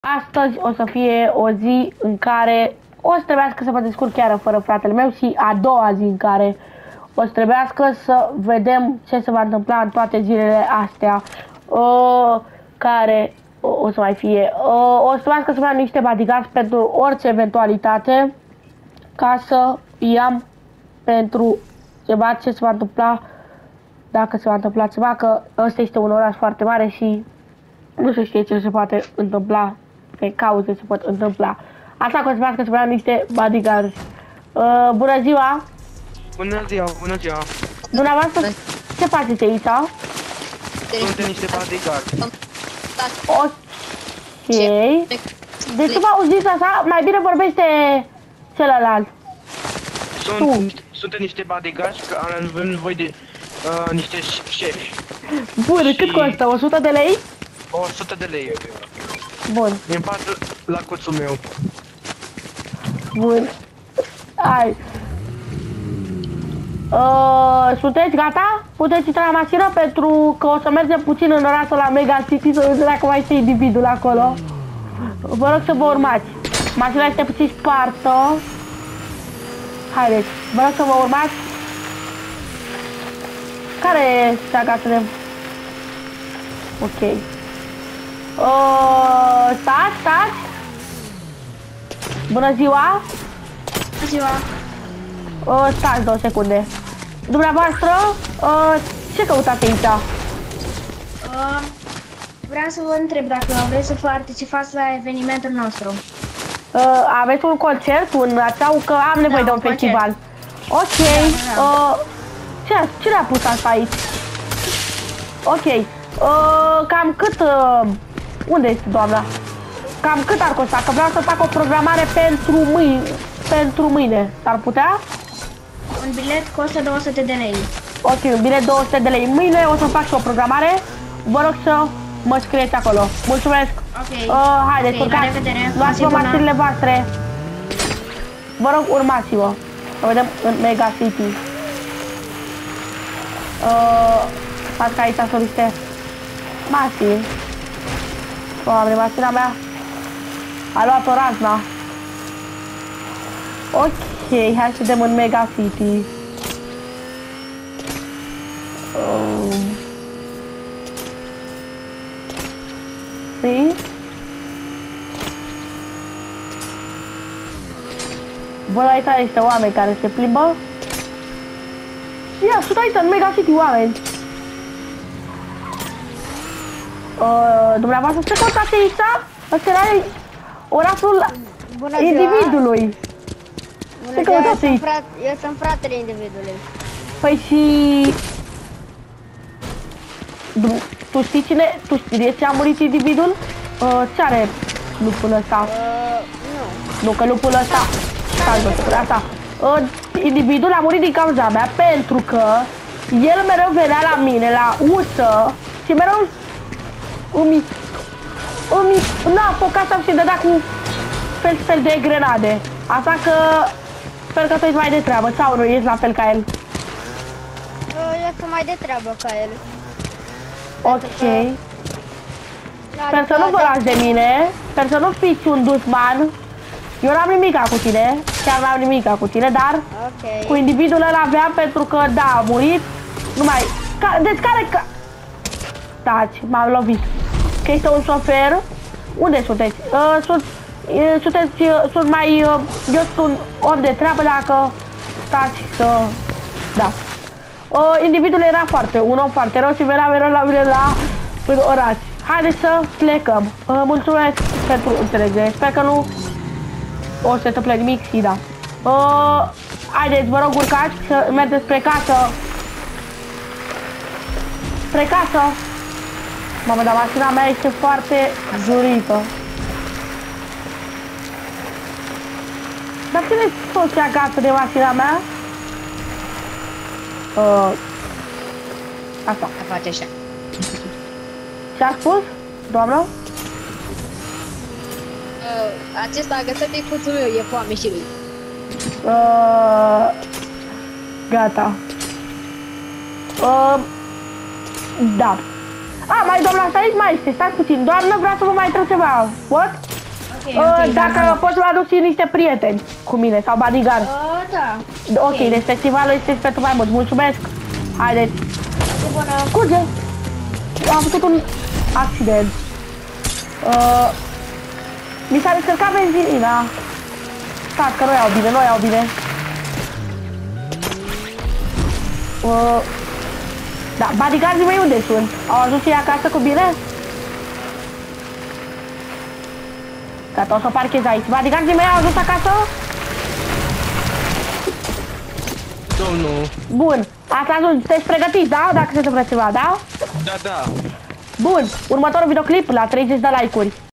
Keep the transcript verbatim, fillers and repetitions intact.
Astăzi o să fie o zi în care o să trebuiască să mă descurc chiar fără fratele meu și a doua zi în care o să trebuiască să vedem ce se va întâmpla în toate zilele astea uh, care o, o să mai fie. Uh, o să trebuiască să mai am niște bodyguards pentru orice eventualitate ca să i-am pentru ceva ce se va întâmpla, dacă se va întâmpla ceva, că ăsta este un oraș foarte mare și nu se știe ce se poate întâmpla, pe cauze se pot întâmpla. Așa că o să vreau să mai am niște bodyguards. Uh, bună ziua! Bună ziua, bună ziua! Dumneavoastră, ce faceți aici? Suntem niște bodyguards. Ok. Deci cum auziți așa, mai bine vorbește celălalt. Sunt, suntem niște bodyguards care avem nevoie de uh, niște șefi. Bun, și... cât costă? o sută de lei? o sută de lei. Bun. Mi împart la coțul meu. Bun. Hai. Uh, sunteți gata? Puteți intra la mașină pentru că o să mergem puțin în orașul la Mega City să vedem dacă mai este individul acolo. Vă rog să vă urmați. Mașina este puțin spartă. Haideți, vă rog să vă urmați. Care este gata de... Ok. Uh, stați, stați. Bună ziua. Bună ziua. Uh, stați două secunde. Dumneavoastră, uh, ce căutați aici? Uh, vreau să vă întreb dacă vreți să participați la evenimentul nostru. Uh, aveți un concert, un sau că am nevoie da, de un, un festival? Ok. Da, da. Uh, ce, ce le-a pus asta aici? Ok. Uh, cam cât... Uh, unde este doamna? Cam cât ar costa? Că vreau să fac o programare pentru mâine. Pentru mâine. S-ar putea? Un bilet costă două sute de lei. Ok, un bilet două sute de lei. Mâine o să fac și o programare. Vă rog să mă scrieți acolo. Mulțumesc. Ok. Uh, haideți, okay, urcați. Luați-vă mașinile voastre. Vă rog, urmați-vă. Să vedem în Mega City. Uh, fac aici sunt niște mașini. Doamne, mașina mea a luat-o razna. Ok, hai să vedem în Mega City. Um. Și? Văd aici niște oameni care se plimbă. Ia, sunt aici în Mega City oameni. Uh, dumneavoastră ce căutați aici? Ăsta era orașul individului. Bună ziua, eu sunt, frat, eu sunt fratele individului. Păi și... Tu știi cine? Tu știi de ce a murit individul? Uh, ce are lupul ăsta? Uh, nu. Nu, că lupul ăsta... Stai, bă, asta. Uh, individul a murit din cauza mea pentru că el mereu venea la mine, la ușă și mereu îmi... îmi... n-a focat și dădea cu fel fel de grenade. Așa că... Sper că tu ești mai de treabă, sau nu ești la fel ca el? Eu sunt mai de treabă ca el. Ok. Sper să nu vă lași de mine, sper să nu fiți un dușman. Eu n-am nimica cu tine, chiar n-am nimica cu tine, dar okay. Cu individul ăla aveam pentru că, da, a murit. Nu mai... Ca... Deci care... Ca... Taci, m-am lovit. Că este un șofer. Unde sunteți? Uh, sunt... Sunteți, sunt mai, eu sunt om de treabă dacă stați să, da. Uh, individul era foarte, un om foarte rău și venea mereu la mine la în oraș. Haideți să plecăm. Uh, mulțumesc pentru înțelegere. Sper că nu o să se întâmple nimic și da. Uh, haideți, vă rog, urcați să mergeți spre casă. Spre casă. Mamă, dar mașina mea este foarte jurită. Dar cine tot se agață de mașina mea? Uh, asta. A face așa. Ce-a spus, doamnă? Uh, acesta a agățat de cuțul meu, e foame și lui. Uh, gata. Uh, da. A, mai doamna, asta aici mai este, stați puțin. Doamnă, vreau să vă mai întreb ceva. What? Ok, Uh, ok, dacă da, poți să mă aduc și niște prieteni cu mine sau bodyguard. Uh, da. Ok, deci festivalul este pentru mai mult. Mulțumesc. Haideți. E bună. Curge. Am făcut un accident. Uh, mi s-a descărcat benzina. Stați că nu iau bine, nu iau bine. Uh, da, bodyguardii mei unde sunt? Au ajuns și acasă cu bine? Gata, o să parchez aici. Bodyguardii mei au ajuns acasă? Domnul. Bun, ați ajuns, sunteți pregătiți, da? Dacă se întâmplă ceva, da? Da, da. Bun, următorul videoclip la treizeci de like-uri.